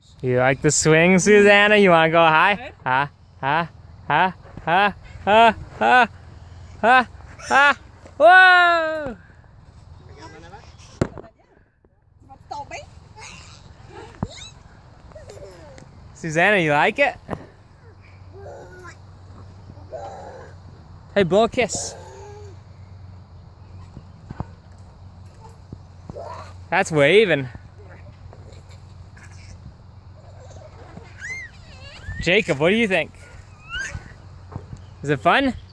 You like the swing, Susanna? You want to go high? Ha, ha, ha, ha, ha, ha, ha, ha. Whoa! Susanna, you like it? Hey, blow a kiss. That's waving. Jacob, what do you think? Is it fun?